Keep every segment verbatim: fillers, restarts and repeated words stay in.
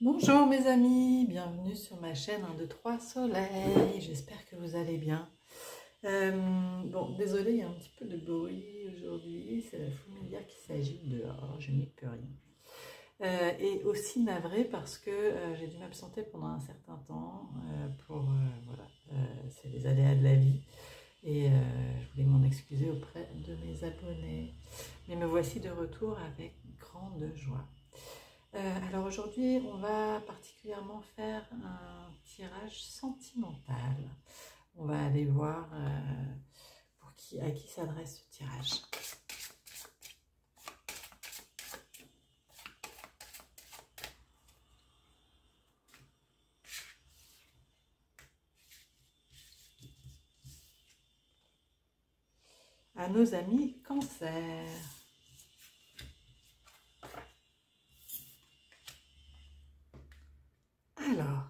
Bonjour mes amis, bienvenue sur ma chaîne un, deux, trois Soleil, j'espère que vous allez bien. Euh, bon, désolé, il y a un petit peu de bruit aujourd'hui, c'est la fourmilière qui s'agite dehors, je n'y peux rien. Euh, et aussi navré parce que euh, j'ai dû m'absenter pendant un certain temps euh, pour, euh, voilà, euh, c'est les aléas de la vie. Et euh, je voulais m'en excuser auprès de mes abonnés. Mais me voici de retour avec grande joie. Euh, alors aujourd'hui, on va particulièrement faire un tirage sentimental. On va aller voir euh, pour qui, à qui s'adresse ce tirage. À nos amis Cancer. Alors,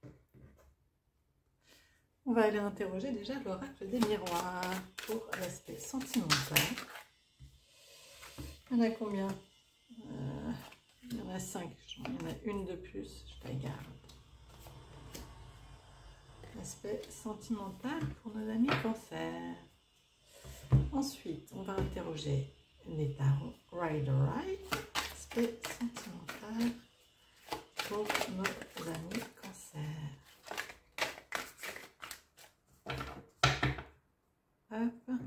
on va aller interroger déjà l'oracle des miroirs pour l'aspect sentimental. Il y en a combien? euh, Il y en a cinq, il y en a une de plus, je la garde. L'aspect sentimental pour nos amis Cancer. Ensuite, on va interroger les tarots Rider-Waite, aspect sentimental pour nos amis Cancer. Hop.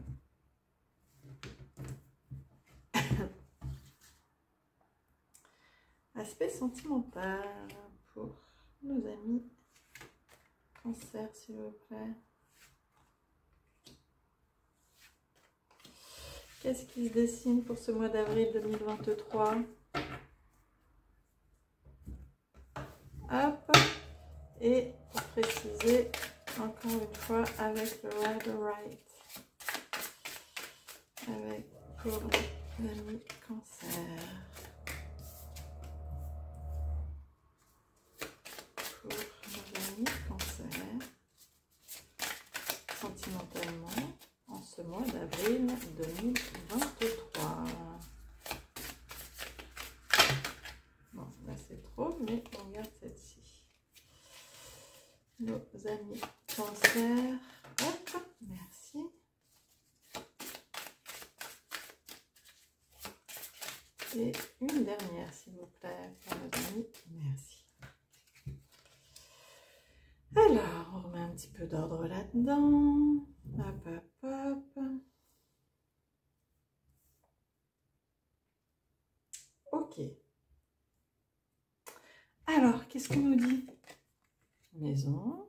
Aspect sentimental pour nos amis Cancer, s'il vous plaît. Qu'est-ce qui se dessine pour ce mois d'avril deux mille vingt-trois? Hop. Et pour préciser, encore une fois, avec le Rider-Waite. Avec pour nos amis Cancer. Pour nos amis Cancer. Sentimentalement, en ce mois d'avril deux mille vingt-trois. Bon, là c'est trop, mais on regarde celle-ci. Nos amis Cancer. Hop, merci. Et une dernière, s'il vous plaît, pour nos amis. Merci. Alors, on remet un petit peu d'ordre là-dedans. Hop, hop, hop. Ok. Alors, qu'est-ce qu'on nous dit? Maison.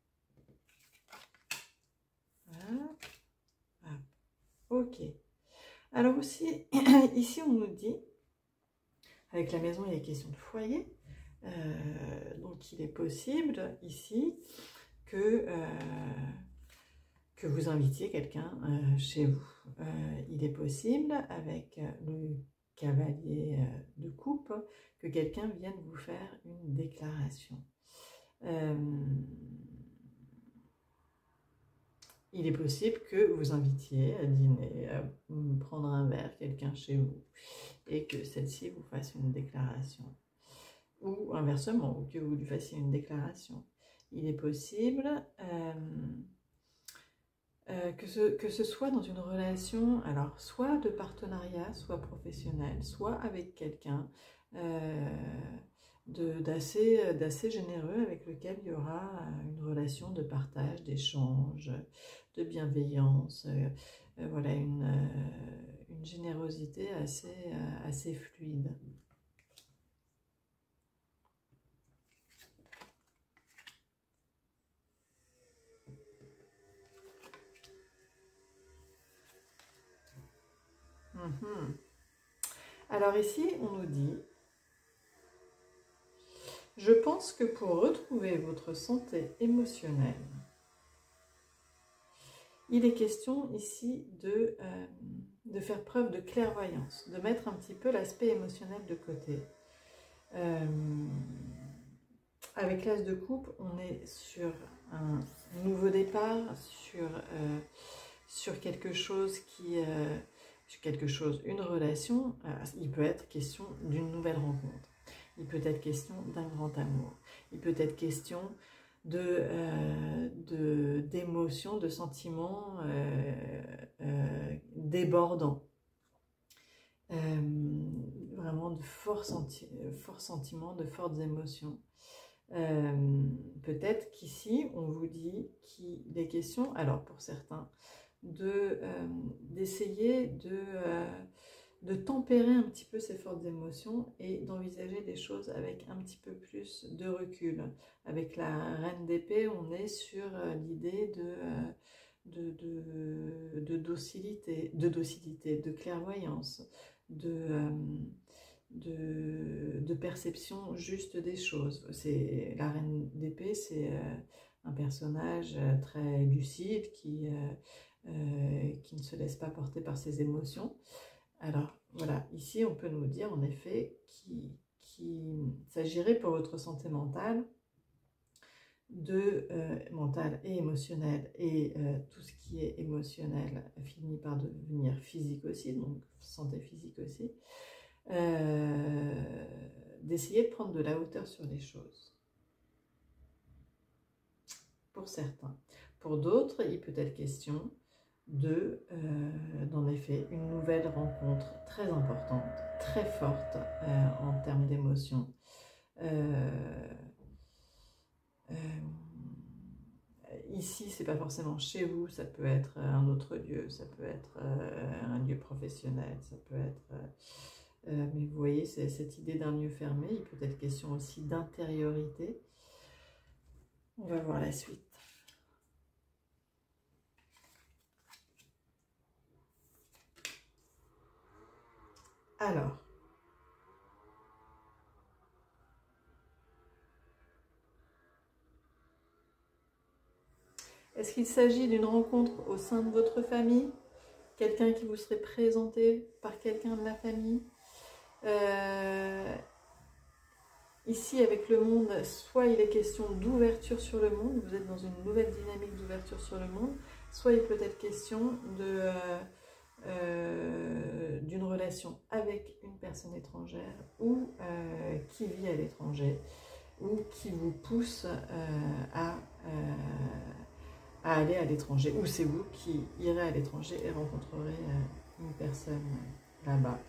Hop, hop. Ok. Alors aussi, ici, on nous dit, avec la maison, il est question de foyer. Euh, donc, il est possible, ici, que... Euh, que vous invitiez quelqu'un euh, chez vous. Euh, il est possible, avec euh, le cavalier euh, de coupe, que quelqu'un vienne vous faire une déclaration. Euh, il est possible que vous invitiez à dîner, à prendre un verre, quelqu'un chez vous, et que celle-ci vous fasse une déclaration. Ou inversement, que vous lui fassiez une déclaration. Il est possible... Euh, Euh, que, ce, que ce soit dans une relation, alors soit de partenariat, soit professionnel, soit avec quelqu'un euh, d'assez d'assez généreux avec lequel il y aura une relation de partage, d'échange, de bienveillance, euh, euh, voilà, une, euh, une générosité assez, euh, assez fluide. Mm-hmm. Alors ici, on nous dit, je pense que pour retrouver votre santé émotionnelle, il est question ici de, euh, de faire preuve de clairvoyance, de mettre un petit peu l'aspect émotionnel de côté. Euh, avec l'as de coupe, on est sur un nouveau départ, sur, euh, sur quelque chose qui... Euh, sur quelque chose, une relation, euh, il peut être question d'une nouvelle rencontre. Il peut être question d'un grand amour. Il peut être question de, euh, de, d'émotions, de sentiments euh, euh, débordants. Euh, vraiment de forts, senti forts sentiments, de fortes émotions. Euh, peut-être qu'ici, on vous dit qu'il est question, alors pour certains, de euh, d'essayer de, euh, de tempérer un petit peu ces fortes émotions et d'envisager les choses avec un petit peu plus de recul. Avec la reine d'épée, on est sur euh, l'idée de, euh, de, de, de docilité, de docilité, de clairvoyance, de... Euh, De, de perception juste des choses. C'est la reine d'épée, c'est euh, un personnage euh, très lucide qui, euh, euh, qui ne se laisse pas porter par ses émotions. Alors voilà, ici on peut nous dire en effet qu'il qu'il s'agirait pour votre santé mentale, de euh, mentale et émotionnelle, et euh, tout ce qui est émotionnel finit par devenir physique aussi, donc santé physique aussi. Euh, d'essayer de prendre de la hauteur sur les choses. Pour certains. Pour d'autres, il peut être question de, euh, d'en effet, une nouvelle rencontre très importante, très forte euh, en termes d'émotions. Euh, euh, ici, c'est pas forcément chez vous, ça peut être un autre lieu, ça peut être euh, un lieu professionnel, ça peut être... Euh, Euh, mais vous voyez, c'est cette idée d'un lieu fermé. Il peut être question aussi d'intériorité. On va voir la suite. Alors, est-ce qu'il s'agit d'une rencontre au sein de votre famille? Quelqu'un qui vous serait présenté par quelqu'un de la famille? euh, Ici, avec le monde, soit il est question d'ouverture sur le monde, vous êtes dans une nouvelle dynamique d'ouverture sur le monde, soit il peut être question de, euh, euh, d'une relation avec une personne étrangère ou euh, qui vit à l'étranger ou qui vous pousse euh, à, euh, à aller à l'étranger, ou c'est vous qui irez à l'étranger et rencontrerez euh, une personne là-bas.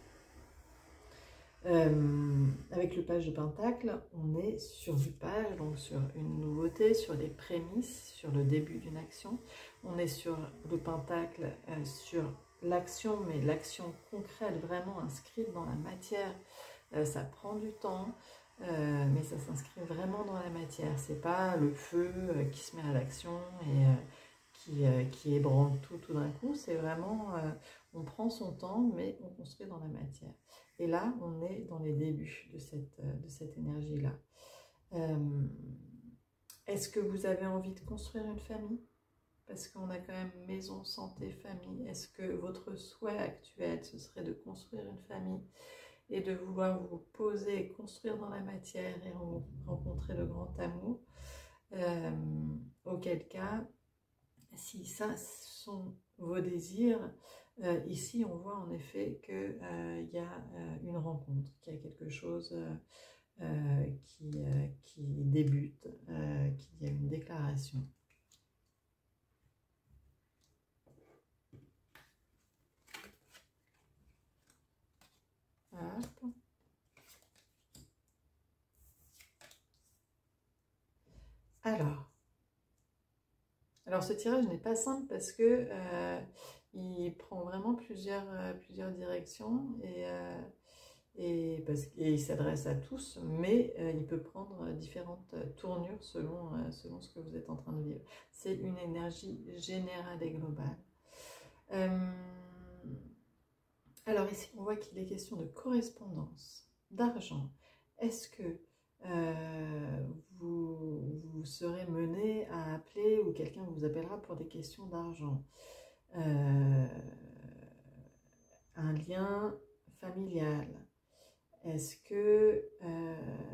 Euh, avec le page de Pentacle, on est sur du page, donc sur une nouveauté, sur les prémices, sur le début d'une action. On est sur le Pentacle, euh, sur l'action, mais l'action concrète, vraiment inscrite dans la matière. Euh, ça prend du temps, euh, mais ça s'inscrit vraiment dans la matière. C'est pas le feu euh, qui se met à l'action et euh, qui, euh, qui ébranle tout tout d'un coup. C'est vraiment, euh, on prend son temps, mais on construit dans la matière. Et là, on est dans les débuts de cette, de cette énergie-là. Euh, Est-ce que vous avez envie de construire une famille? Parce qu'on a quand même maison, santé, famille. Est-ce que votre souhait actuel, ce serait de construire une famille et de vouloir vous poser, construire dans la matière et rencontrer le grand amour? euh, Auquel cas, si ça sont vos désirs, Euh, ici, on voit en effet qu'il euh, y a euh, une rencontre, qu'il y a quelque chose euh, euh, qui, euh, qui débute, euh, qu'il y a une déclaration. Hop. Alors, alors, ce tirage n'est pas simple parce que euh, il prend vraiment plusieurs, euh, plusieurs directions et... Euh, Et, parce, et il s'adresse à tous, mais euh, il peut prendre différentes tournures selon, euh, selon ce que vous êtes en train de vivre. C'est une énergie générale et globale. Euh, alors ici, on voit qu'il est question de correspondance, d'argent. Est-ce que euh, vous, vous serez mené à appeler ou quelqu'un vous appellera pour des questions d'argent? euh, Un lien familial. Est-ce que... Euh,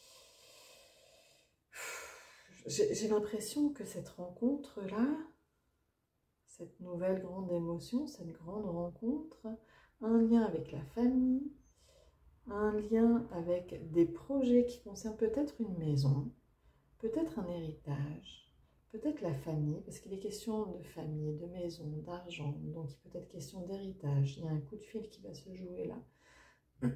j'ai l'impression que cette rencontre-là, cette nouvelle grande émotion, cette grande rencontre, a un lien avec la famille, un lien avec des projets qui concernent peut-être une maison, peut-être un héritage, peut-être la famille, parce qu'il est question de famille, de maison, d'argent, donc il peut être question d'héritage. Il y a un coup de fil qui va se jouer là.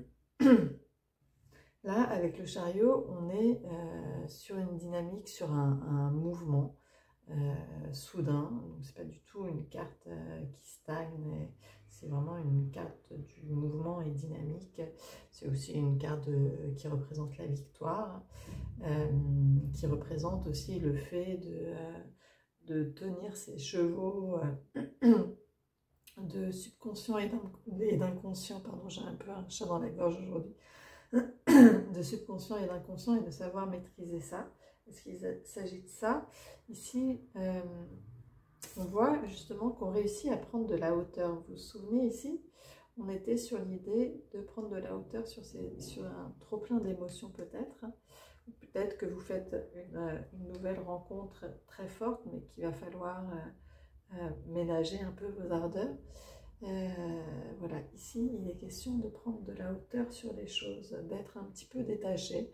Là, avec le chariot, on est euh, sur une dynamique, sur un, un mouvement euh, soudain. Donc, c'est pas du tout une carte euh, qui stagne, c'est vraiment une carte du mouvement et dynamique. C'est aussi une carte de, qui représente la victoire, euh, qui représente aussi le fait de, euh, de tenir ses chevaux euh, de subconscient et d'inconscient. Pardon, j'ai un peu un chat dans la gorge aujourd'hui. De subconscient et d'inconscient et de savoir maîtriser ça. Est-ce qu'il s'agit de ça? Ici, euh, on voit justement qu'on réussit à prendre de la hauteur. Vous vous souvenez ici, on était sur l'idée de prendre de la hauteur sur, ces, sur un trop plein d'émotions peut-être. Peut-être que vous faites une, une nouvelle rencontre très forte, mais qu'il va falloir euh, euh, ménager un peu vos ardeurs. Euh, voilà, ici il est question de prendre de la hauteur sur les choses, d'être un petit peu détaché.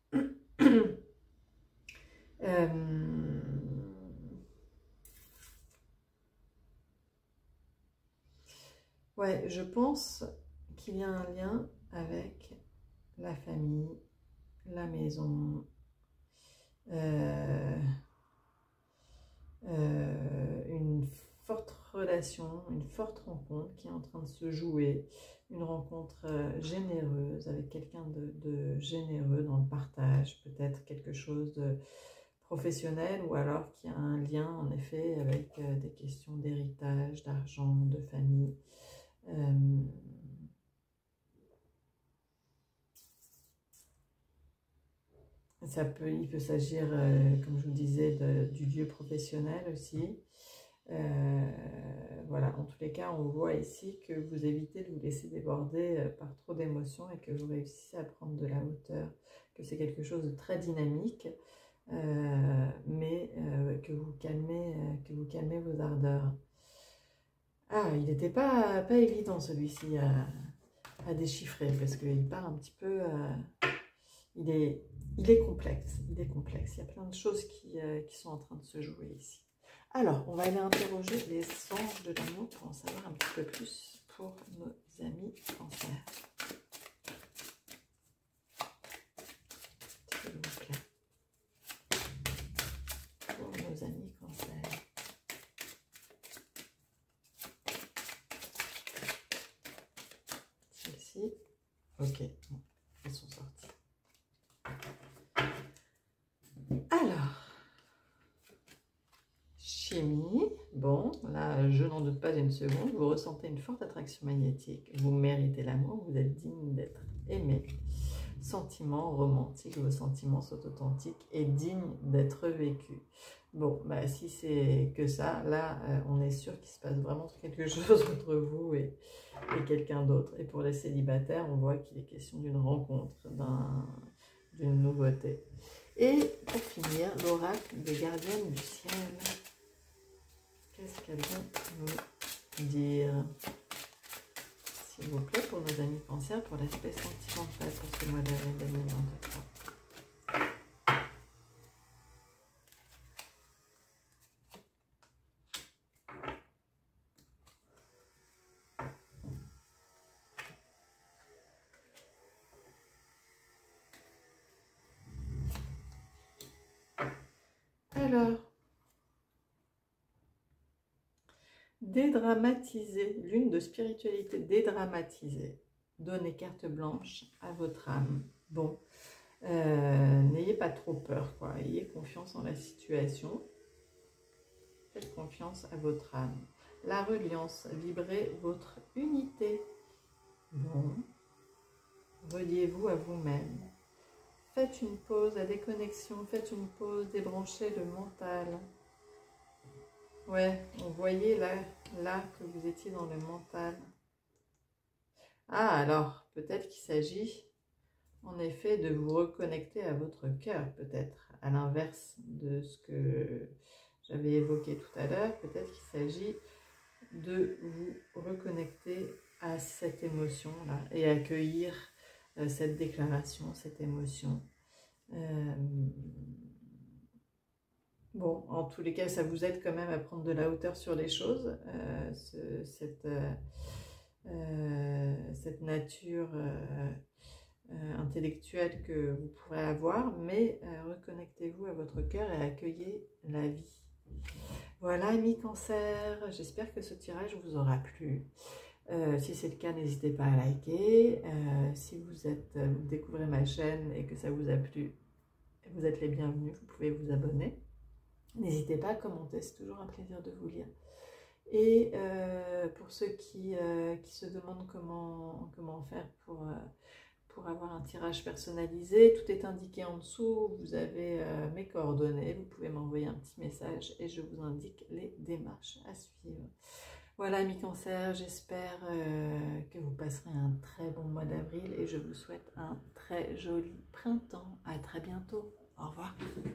euh, ouais, je pense qu'il y a un lien avec la famille, la maison, euh, euh, une forte relation, une forte rencontre qui est en train de se jouer, une rencontre généreuse avec quelqu'un de, de généreux dans le partage, peut-être quelque chose de professionnel ou alors qui a un lien en effet avec euh, des questions d'héritage, d'argent, de famille. Euh, ça peut, il peut s'agir, euh, comme je vous disais, de, du lieu professionnel aussi. Euh, voilà, en tous les cas, on voit ici que vous évitez de vous laisser déborder par trop d'émotions et que vous réussissez à prendre de la hauteur, que c'est quelque chose de très dynamique, euh, mais euh, que vous calmez, euh, que vous calmez vos ardeurs. Ah, il n'était pas, pas évident celui-ci à, à déchiffrer parce qu'il part un petit peu... Euh, il, est, il est complexe, il est complexe. Il y a plein de choses qui, euh, qui sont en train de se jouer ici. Alors, on va aller interroger les anges de l'amour pour en savoir un petit peu plus pour nos amis Cancer. S'il vous plaît. Pour nos amis Cancer. Celle-ci. Ok, bon, elles sont sorties. Alors. Chimie, bon, là, je n'en doute pas une seconde, vous ressentez une forte attraction magnétique, vous méritez l'amour, vous êtes digne d'être aimé. Sentiments romantiques, vos sentiments sont authentiques et dignes d'être vécus. Bon, bah, si c'est que ça, là, euh, on est sûr qu'il se passe vraiment quelque chose entre vous et, et quelqu'un d'autre. Et pour les célibataires, on voit qu'il est question d'une rencontre, d'une nouveauté. Et pour finir, l'oracle des gardiennes du ciel. Qu'est-ce qu'elles vont nous dire, s'il vous plaît, pour nos amis Cancer, pour l'aspect sentimental pour ce mois d'avril deux mille vingt-trois. Alors, dédramatiser, lune de spiritualité dédramatisée. Donnez carte blanche à votre âme. Bon, euh, n'ayez pas trop peur, quoi. Ayez confiance en la situation. Faites confiance à votre âme. La reliance, vibrez votre unité. Bon, reliez-vous à vous-même. Faites une pause, la déconnexion, faites une pause, débranchez le mental. Ouais, on voyait là, là que vous étiez dans le mental. Ah, alors, peut-être qu'il s'agit en effet de vous reconnecter à votre cœur, peut-être, à l'inverse de ce que j'avais évoqué tout à l'heure. Peut-être qu'il s'agit de vous reconnecter à cette émotion-là et accueillir euh, cette déclaration, cette émotion. Euh, bon, en tous les cas, ça vous aide quand même à prendre de la hauteur sur les choses, euh, ce, cette, euh, euh, cette nature euh, euh, intellectuelle que vous pourrez avoir, mais euh, reconnectez-vous à votre cœur et accueillez la vie. Voilà, amis Cancer, j'espère que ce tirage vous aura plu. Euh, si c'est le cas, n'hésitez pas à liker. Euh, si vous, êtes, vous découvrez ma chaîne et que ça vous a plu, vous êtes les bienvenus, vous pouvez vous abonner. N'hésitez pas à commenter, c'est toujours un plaisir de vous lire. Et euh, pour ceux qui, euh, qui se demandent comment, comment faire pour, euh, pour avoir un tirage personnalisé, tout est indiqué en dessous. Vous avez euh, mes coordonnées, vous pouvez m'envoyer un petit message et je vous indique les démarches à suivre. Voilà, amis Cancer, j'espère euh, que vous passerez un très bon mois d'avril et je vous souhaite un très joli printemps. À très bientôt. Au revoir.